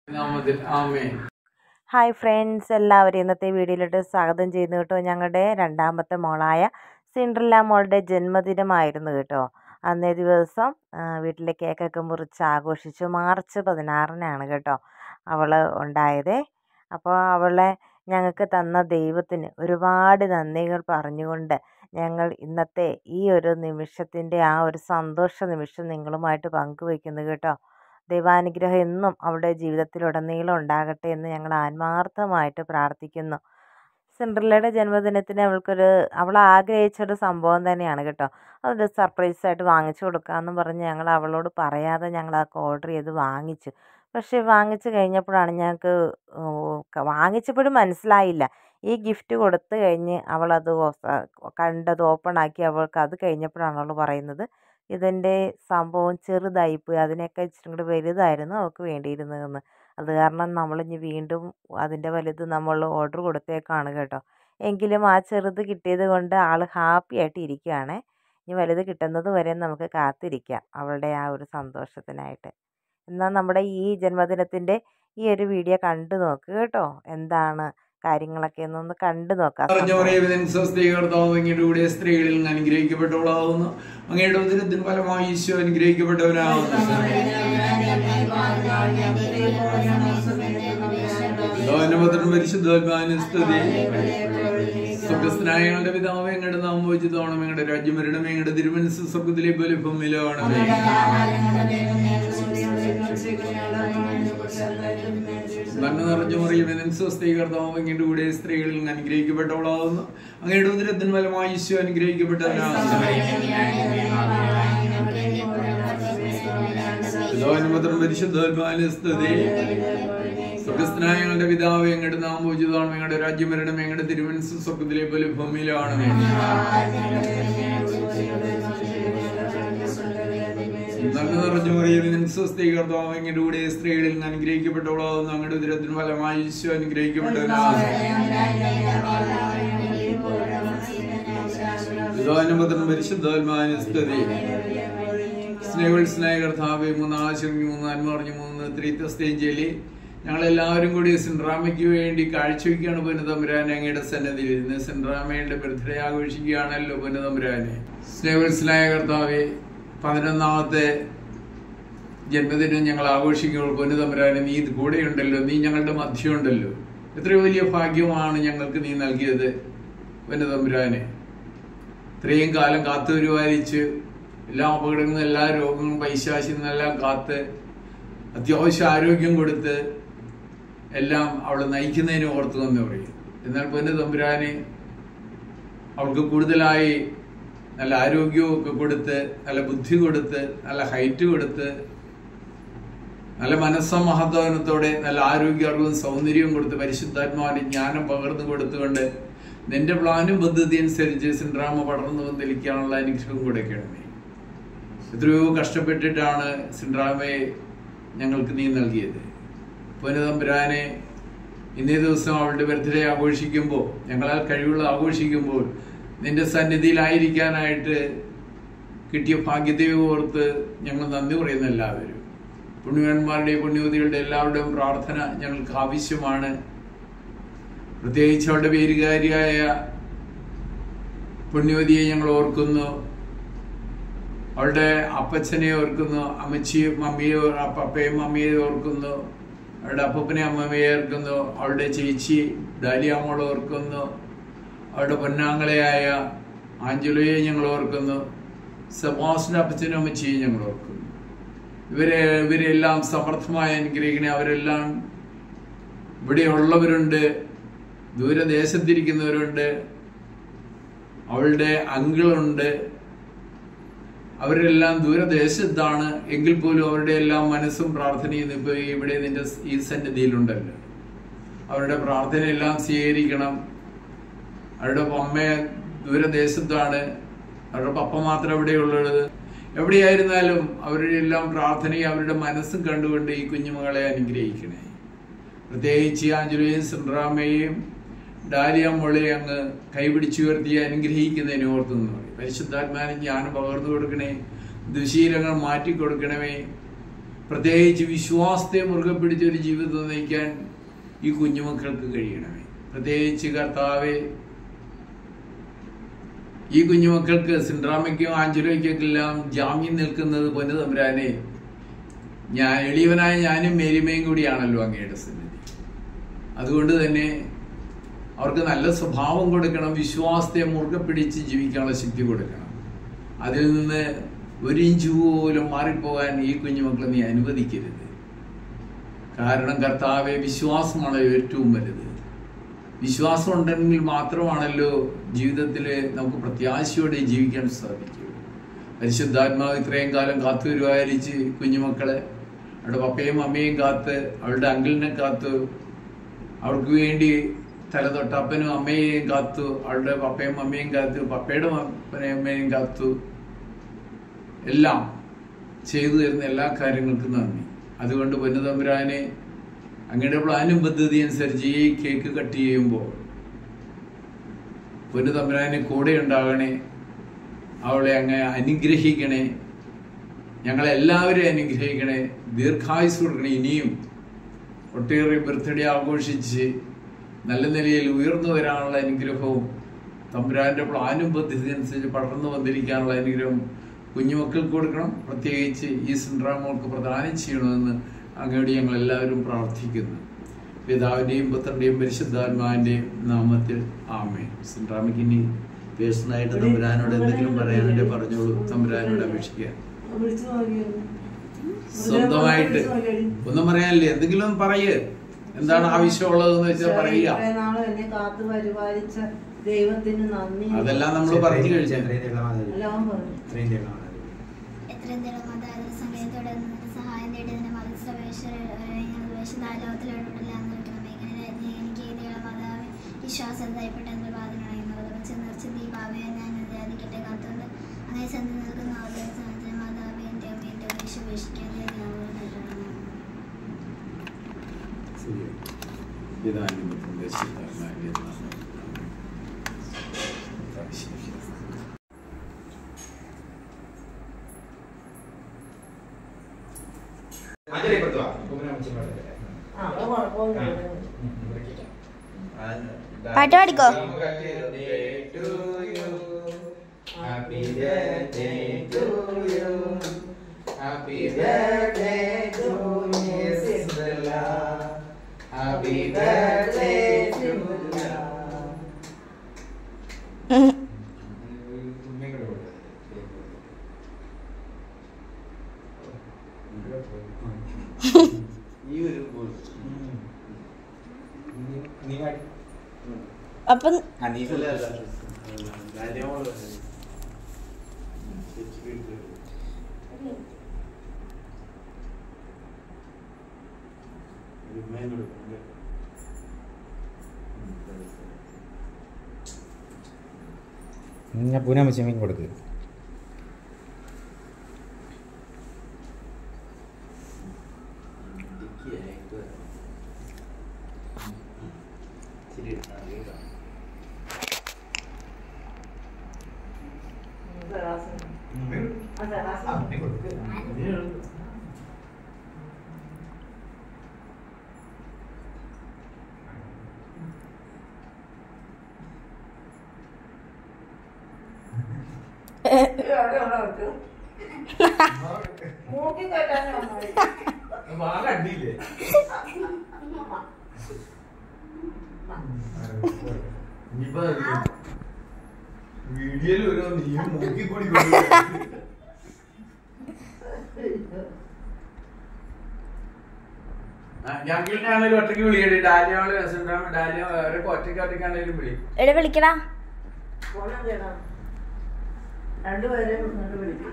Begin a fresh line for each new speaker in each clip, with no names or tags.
Hi friends, എല്ലാവരും ഇന്നത്തെ വീഡിയോയിലോട്ട് സ്വാഗതം ചെയ്യുന്നു കേട്ടോ. ഞങ്ങളുടെ രണ്ടാമത്തെ മോളായ സിൻഡ്രല്ല മോളുടെ ജന്മദിനമായിരുന്നു കേട്ടോ. അന്നേ ദിവസം വീട്ടിലെ കേക്കൊക്കെ മുറിച്ച് ആഘോഷിച്ചു. മാർച്ച് 16-നാണ് കേട്ടോ അവൾ ഉണ്ടായത്. അപ്പോൾ അവളെ ഞങ്ങൾക്ക് തന്ന ദൈവത്തിന് ഒരുപാട് നന്ദികൾ പറഞ്ഞുകൊണ്ട് ഞങ്ങൾ ഇന്നത്തെ ഈ ഒരു നിമിഷത്തിൻ്റെ ആ ഒരു സന്തോഷ നിമിഷം നിങ്ങളുമായിട്ട് പങ്കുവയ്ക്കുന്നു കേട്ടോ. ദൈവാനുഗ്രഹം എന്നും അവളുടെ ജീവിതത്തിലുടനീളം ഉണ്ടാകട്ടെ എന്ന് ഞങ്ങൾ ആത്മാർത്ഥമായിട്ട് പ്രാർത്ഥിക്കുന്നു. സിൻഡ്രല്ലയുടെ ജന്മദിനത്തിന് അവൾ ആഗ്രഹിച്ചൊരു സംഭവം തന്നെയാണ് കേട്ടോ. അതൊരു സർപ്രൈസായിട്ട് വാങ്ങിച്ചു കൊടുക്കാമെന്ന് പറഞ്ഞ് ഞങ്ങൾ അവളോട് പറയാതെ ഞങ്ങൾ അതൊക്കെ ഓർഡർ ചെയ്ത് വാങ്ങിച്ചു. പക്ഷേ വാങ്ങിച്ചു കഴിഞ്ഞപ്പോഴാണ് ഞങ്ങൾക്ക് വാങ്ങിച്ചപ്പോഴും മനസ്സിലായില്ല. ഈ ഗിഫ്റ്റ് കൊടുത്തു കഴിഞ്ഞ് അവളത് കണ്ടത് ഓപ്പണാക്കി അവൾക്ക് അത് കഴിഞ്ഞപ്പോഴാണ് അവൾ പറയുന്നത് ഇതിൻ്റെ സംഭവം ചെറുതായിപ്പോയി, അതിനൊക്കെ ഇച്ചിരി കൂടി വലുതായിരുന്നു അവൾക്ക് വേണ്ടിയിരുന്നതെന്ന്. അത് കാരണം നമ്മളിനി വീണ്ടും അതിൻ്റെ വലുത് നമ്മൾ ഓർഡർ കൊടുത്തേക്കാണ് കേട്ടോ. എങ്കിലും ആ ചെറുത് കിട്ടിയത് കൊണ്ട് ആൾ ഹാപ്പി ആയിട്ട് ഇരിക്കുകയാണ്. ഇനി വലുത് കിട്ടുന്നത് വരെ നമുക്ക് കാത്തിരിക്കാം അവളുടെ ആ ഒരു സന്തോഷത്തിനായിട്ട്. എന്നാൽ നമ്മുടെ ഈ ജന്മദിനത്തിൻ്റെ ഈ ഒരു വീഡിയോ കണ്ടു നോക്ക് കേട്ടോ. എന്താണ് കാര്യങ്ങളൊക്കെ എന്നൊന്ന് കണ്ടു നോക്കാം.
സ്ത്രീകളിൽ അനുഗ്രഹിക്കപ്പെട്ടവളാവുന്നു. അങ്ങയുടെ ഉദരത്തിന് ഫലമായി ഈശോ അനുഗ്രഹിക്കപ്പെട്ടവനാവുന്നു. സ്വർഗസ്ഥനായ ഞങ്ങളുടെ പിതാവേ, അങ്ങയുടെ നാമം പൂജിതമാകണമേ. അങ്ങയുടെ രാജ്യം വരണമേ. അങ്ങയുടെ തിരുമനസ്സ് സ്വർഗത്തിലെ പോലെ ഭൂമിയിലാകണമേ. നന്മ നിറഞ്ഞ മറിയമേ, നിൻ സ്വസ്തി കർത്താവ് അങ്ങയുടെ കൂടെ സ്ത്രീകളിൽ അനുഗ്രഹിക്കപ്പെട്ടവളാവുന്നു. അങ്ങയുടെ ഉദരത്തിൻ ഫലമായി ഈശോ അനുഗ്രഹിക്കപ്പെട്ടവനാകുന്നു. പരിശുദ്ധാത്മാവിന്റെ സ്തുതി. സ്വർഗസ്ഥനായ ഞങ്ങളുടെ പിതാവേ, അങ്ങയുടെ നാമം പൂജിതമാകണമേ. അങ്ങയുടെ രാജ്യം വരണമേ. അങ്ങയുടെ തിരുമനസ്സ് സ്വർഗത്തിലെ പോലെ ഭൂമിയിലാകണമേ. നന്മ നിറഞ്ഞ മറിയമേ, നിൻ സ്വസ്തി കർത്താവ് അങ്ങയുടെ കൂടെ സ്ത്രീകളിൽ അനുഗ്രഹിക്കപ്പെട്ടവളാവുന്നു. അങ്ങയുടെ ഉദരത്തിൻ ഫലമായി ഈശോ അനുഗ്രഹിക്കപ്പെട്ടവനാകുന്നു. പരിശുദ്ധാത്മാവിന്റെ സ്തുതി. സ്നേഹ കർത്താവേ, 3 ആശങ്കി 3 നന്മ പറഞ്ഞു 3 ത്രിത്വസ്തേഞ്ചലി ഞങ്ങളെല്ലാവരും കൂടി സിൻഡ്രാമയ്ക്ക് വേണ്ടി കാഴ്ചവെക്കുകയാണ് പൊന്നുതമ്പുരാനെ അങ്ങയുടെ സന്നദ്ധിയിൽ. ഇന്ന് സിൻഡ്രാമയുടെ ബർത്ത്ഡേ ആഘോഷിക്കുകയാണല്ലോ പൊന്നുതമ്പുരാനെ. സ്നേഹ കർത്താവേ, 11ാമത്തെ ജന്മദിനം ഞങ്ങൾ ആഘോഷിക്കുമ്പോൾ പൊന്നുതമ്പുരാനെ നീ കൂടെയുണ്ടല്ലോ, നീ ഞങ്ങളുടെ മധ്യമുണ്ടല്ലോ. എത്രയോ വലിയ ഭാഗ്യമാണ് ഞങ്ങൾക്ക് നീ നൽകിയത് പൊന്നുതമ്പുരാനെ. ഇത്രയും കാലം കാത്തുപരിപാലിച്ച് എല്ലാ അപകടങ്ങളും എല്ലാ രോഗങ്ങളും പൈശാചിൽ നിന്നെല്ലാം കാത്ത് അത്യാവശ്യ ആരോഗ്യം കൊടുത്ത് എല്ലാം അവളെ നയിക്കുന്നതിന് ഓർത്തു എന്ന് പറയും. എന്നാൽ പൊന്നുതമ്പുരാനെ അവൾക്ക് കൂടുതലായി നല്ല ആരോഗ്യമൊക്കെ കൊടുത്ത്, നല്ല ബുദ്ധി കൊടുത്ത്, നല്ല ഹൈറ്റ് കൊടുത്ത്, നല്ല മനസ്സമഹത്വത്തോടെ നല്ല ആരോഗ്യ അറിവും സൗന്ദര്യവും കൊടുത്ത് പരിശുദ്ധാത്മാവിന്റെ ജ്ഞാനം പകർന്നു കൊടുത്തുകൊണ്ട് നിന്റെ പ്ലാനും പദ്ധതി അനുസരിച്ച് സിൻഡ്രാമ പടർന്നു വന്നിരിക്കാനുള്ള അനുഗ്രഹം കൊടുക്കണമേ. എത്രയോ കഷ്ടപ്പെട്ടിട്ടാണ് സിൻഡ്രാമയെ ഞങ്ങൾക്ക് നീ നൽകിയത് പൊന്നുതമ്പുരാനെ. ഇന്നേ ദിവസം അവളുടെ ബർത്ത്ഡേ ആഘോഷിക്കുമ്പോൾ, ഞങ്ങളാൽ കഴിവുള്ള ആഘോഷിക്കുമ്പോൾ നിന്റെ സന്നിധിയിലായിരിക്കാനായിട്ട് കിട്ടിയ ഭാഗ്യത്തെ ഓർത്ത് ഞങ്ങൾ നന്ദി പറയുന്ന എല്ലാവരും. പുണ്യവാന്മാരുടെയും പുണ്യവതികളുടെ എല്ലാവരുടെയും പ്രാർത്ഥന ഞങ്ങൾക്ക് ആവശ്യമാണ്. പ്രത്യേകിച്ച് അവളുടെ പേരുകാരിയായ പുണ്യവതിയെ ഞങ്ങൾ ഓർക്കുന്നു. അവളുടെ അപ്പച്ചനെ ഓർക്കുന്നു, അമ്മച്ചിയും മമ്മിയെ അപ്പയും മമ്മിയെ ഓർക്കുന്നു, അവളുടെ അപ്പനെ അമ്മമ്മയെ ഓർക്കുന്നു, അവളുടെ ചേച്ചി ഡാലിയാമ്മോളെ ഓർക്കുന്നു, അവളുടെ പൊന്നാങ്ങളെയായ ആഞ്ചലോയെ ഞങ്ങൾ ഓർക്കുന്നു, സെബാസ്റ്റിന്റെ അപ്പച്ചനും അമ്മച്ചിയും ഞങ്ങൾ ഓർക്കുന്നു. ഇവരെല്ലാം സമർത്ഥമായി അനുഗ്രഹിക്കണേ. അവരെല്ലാം ഇവിടെയുള്ളവരുണ്ട്, ദൂരദേശത്തിരിക്കുന്നവരുണ്ട്, അവളുടെ അങ്കിളുണ്ട്. അവരെല്ലാം ദൂരദേശത്താണ് എങ്കിൽ പോലും അവരുടെ എല്ലാം മനസ്സും പ്രാർത്ഥനയും ഇപ്പോൾ ഇവിടെ നിന്റെ ഈ സന്നിധിയിലുണ്ടല്ലോ. അവരുടെ പ്രാർത്ഥനയെല്ലാം സ്വീകരിക്കണം. അവരുടെ അമ്മ ദൂരദേശത്താണ്, അവരുടെ പപ്പ മാത്രം എവിടെയുള്ളത്. എവിടെയായിരുന്നാലും അവരുടെ എല്ലാം പ്രാർത്ഥനയും അവരുടെ മനസ്സും കണ്ടുകൊണ്ട് ഈ കുഞ്ഞുമകളെ അനുഗ്രഹിക്കണേ. പ്രത്യേകിച്ച് ആഞ്ചലോയും സിൻഡ്രാമയെയും ഡാലിയാമ്മോളെയും അങ്ങ് കൈപിടിച്ചുയർത്തി അനുഗ്രഹിക്കുന്നതിന് ഓർത്തുനിന്ന് പറയും. പരിശുദ്ധാത്മാവിന് ജ്ഞാനം പകർന്നു കൊടുക്കണേ. ദുശീലങ്ങൾ മാറ്റിക്കൊടുക്കണമേ. പ്രത്യേകിച്ച് വിശ്വാസത്തെ മുറുകെ പിടിച്ച ഒരു ജീവിതം നയിക്കാൻ ഈ കുഞ്ഞുമക്കൾക്ക് കഴിയണമേ. പ്രത്യേകിച്ച് കർത്താവെ, ഈ കുഞ്ഞുമക്കൾക്ക് സിൻഡ്രാമയ്ക്കും ആഞ്ചലോയ്ക്കൊക്കെല്ലാം ജാമ്യം നിൽക്കുന്നത് പൊന്നു തമ്പുരാനെ, എളിയവനായ ഞാനും മേരിമയും കൂടിയാണല്ലോ അങ്ങയുടെ സന്നിധി. അതുകൊണ്ട് തന്നെ അവർക്ക് നല്ല സ്വഭാവം കൊടുക്കണം, വിശ്വാസത്തെ മുറുകെ പിടിച്ച് ജീവിക്കാനുള്ള ശക്തി കൊടുക്കണം. അതിൽ നിന്ന് ഒരു ഇഞ്ച് പോലും മാറിപ്പോകാൻ ഈ കുഞ്ഞുമക്കളെ നീ അനുവദിക്കരുത്. കാരണം കർത്താവെ, വിശ്വാസമാണ് ഏറ്റവും വലുത്. വിശ്വാസം ഉണ്ടെങ്കിൽ മാത്രമാണല്ലോ ജീവിതത്തിൽ നമുക്ക് പ്രത്യാശയോടെ ജീവിക്കാൻ സാധിക്കൂ. പരിശുദ്ധാത്മാവ് ഇത്രയും കാലം കാത്തുവരുവായിരിച്ച് കുഞ്ഞുമക്കളെ, അവളുടെ പപ്പയും അമ്മയും കാത്ത്, അവളുടെ അങ്കിളിനെ കാത്തു, അവൾക്ക് വേണ്ടി തലതൊട്ട് അപ്പനും അമ്മയെയും കാത്തു, അവളുടെ പപ്പയും അമ്മയും കാത്തു, പപ്പയുടെ അപ്പനെയും അമ്മയും കാത്തു, എല്ലാം ചെയ്തു തരുന്ന എല്ലാ കാര്യങ്ങൾക്കും നന്ദി. അതുകൊണ്ട് പൊന്നു തമ്പുരാനെ, അങ്ങയുടെ പ്ലാനും പദ്ധതി അനുസരിച്ച് ഈ കേക്ക് കട്ട് ചെയ്യുമ്പോൾ പൊന്നു തമ്പുരാനെ കൂടെ ഉണ്ടാകണേ. അവളെ അങ്ങ് അനുഗ്രഹിക്കണേ, ഞങ്ങളെല്ലാവരെയും അനുഗ്രഹിക്കണേ, ദീർഘായുസ് കൊടുക്കണേ. ഇനിയും ഒട്ടേറെ ബർത്ത്ഡേ ആഘോഷിച്ച് നല്ല നിലയിൽ ഉയർന്നു വരാനുള്ള അനുഗ്രഹവും തമ്പുരാന്റെ പ്ലാനും പദ്ധതി അനുസരിച്ച് പടർന്നു വന്നിരിക്കാനുള്ള അനുഗ്രഹം കുഞ്ഞുമക്കൾക്ക് കൊടുക്കണം. പ്രത്യേകിച്ച് ഈ സിൻഡ്രാമോൾക്ക് പ്രദാനം ചെയ്യണമെന്ന് അങ്ങയോട് ഞങ്ങൾ എല്ലാവരും പ്രാർത്ഥിക്കുന്നു. പിതാവിന്റെയും പുത്രന്റെയും പരിശുദ്ധാത്മാവിന്റെയും നാമത്തിൽ ആമേൻ. സിൻഡ്രാമയ്ക്ക് ഇനി പേഴ്സണലായിട്ട് തമ്പുരാനോട് എന്തെങ്കിലും പറയാനുണ്ടെ പറഞ്ഞോളൂ. തമ്പുരാനോട് അപേക്ഷിക്കാൻ സ്വന്തമായിട്ട് ഒന്നും പറയാനില്ലേ? എന്തെങ്കിലും പറയേ, എന്താണ് ആവശ്യമുള്ളതെന്ന് വെച്ചാൽ പറയുക. അതെല്ലാം നമ്മൾ പറഞ്ഞു കഴിച്ചു.
പാട്ട് പാടിക്കോ.
Happy birthday to you. Happy birthday to Miss Cinderella. Happy birthday to you.
അപ്പം
ഞാൻ പൂന മച്ചമ്മയും കൊടുക്കുക.
വീഡിയോയിൽ ഓരോ നീയും മൂക്കിക്കൂടി ഞങ്ങൾക്കാണെങ്കിലും ഒറ്റയ്ക്ക് വിളിക്കട്ടെ. ഡാലിയോള് രസമുണ്ടാകും. ഡാലിയോ അവരൊക്കെ ഒറ്റയ്ക്കാണെങ്കിലും വിളി.
എവിടെ വിളിക്കടാ?
രണ്ടുപേരും വിളിക്കും.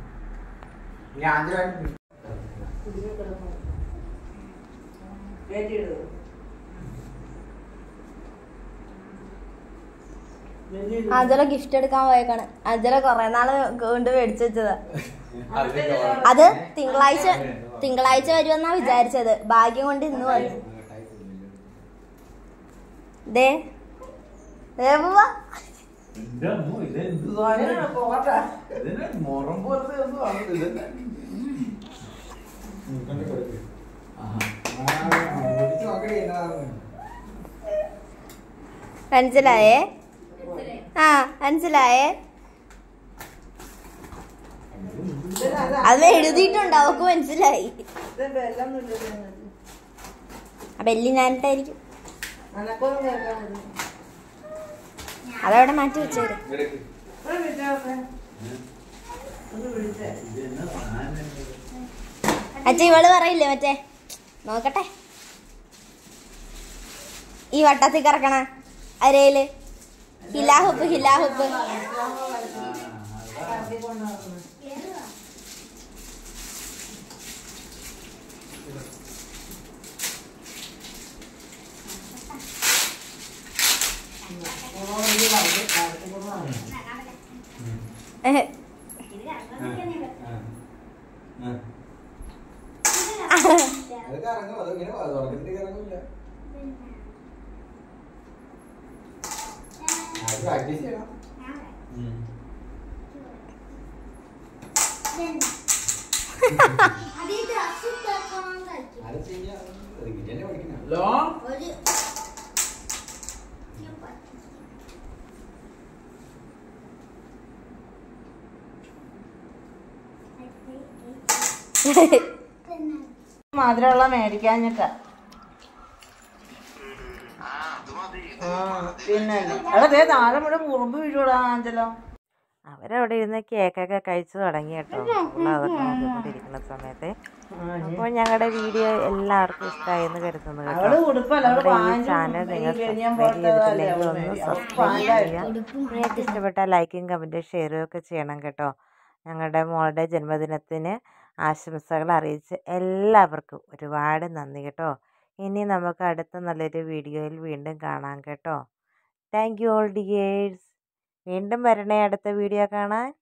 അജല ഗിഫ്റ്റ് എടുക്കാൻ പോയേക്കാണ്. അജല കൊറേ നാള് കൊണ്ട് മേടിച്ചു വെച്ചതാ. അത് തിങ്കളാഴ്ച വരുമെന്നാ വിചാരിച്ചത്. ഭാഗ്യം കൊണ്ട് ഇന്ന് വന്നു. ദേ പോവാ.
കൊണ്ട് കൊടുക്ക്.
ആഹാ.
കുടിച്ച് നോക്കടി എന്നതാണെന്ന്.
മനസ്സിലായേ? ആ മനസ്സിലായേ? അത് എഴുതിയിട്ടുണ്ട്, അവക്ക് മനസ്സിലായി. ആ ബെല്ലി ഞാനിട്ടായിരിക്കും. അതവിടെ മാറ്റി വെച്ചേര്.
എടുക്ക്.
അച്ഛ ഇവള് പറയില്ലേ മറ്റേ നോക്കട്ടെ, ഈ വട്ടത്തിൽ കറക്കണ അരയില് ഹിലാഹുപ്പ് ഹിലാഹുപ്പ്.
അത് കറങ്ങും. അതിങ്ങനെ തുടക്കത്തിൽ കറങ്ങില്ല. അത് പ്രാക്ടീസ് ചെയ്യണം. അത് ചെയ്യാം. അത് ഇങ്ങനെ പഠിക്കണം.
ഹലോ
മധുരമുള്ള മേടിക്കാഞ്ഞിട്ടാ. പിന്നെ അതെ താഴെ മുഴുവൻ മുറുമ്പ് വീഴൂടാ ആഞ്ചലോ. അവരവിടെ ഇരുന്ന് കേക്കൊക്കെ കഴിച്ചു തുടങ്ങി കേട്ടോ, അതൊക്കെ നോക്കിക്കൊണ്ടിരിക്കുന്ന സമയത്ത്. അപ്പോൾ ഞങ്ങളുടെ വീഡിയോ എല്ലാവർക്കും ഇഷ്ടമായി എന്ന് കരുതുന്നു കേട്ടോ. നമ്മുടെ ഈ ചാനൽ നിങ്ങൾ സബ്സ്ക്രൈബ് ചെയ്തിട്ടില്ലെങ്കിൽ ഒന്ന് സബ്സ്ക്രൈബ് ചെയ്യുക. നിങ്ങൾക്ക് ഇഷ്ടപ്പെട്ടാൽ ലൈക്കും കമൻറ്റും ഷെയറും ഒക്കെ ചെയ്യണം കേട്ടോ. ഞങ്ങളുടെ മോളുടെ ജന്മദിനത്തിന് ആശംസകൾ അറിയിച്ച് എല്ലാവർക്കും ഒരുപാട് നന്ദി കേട്ടോ. ഇനി നമുക്ക് അടുത്ത നല്ലൊരു വീഡിയോയിൽ വീണ്ടും കാണാം കേട്ടോ. Thank you all dears. വീണ്ടും വരണേ അടുത്ത വീഡിയോ കാണാൻ.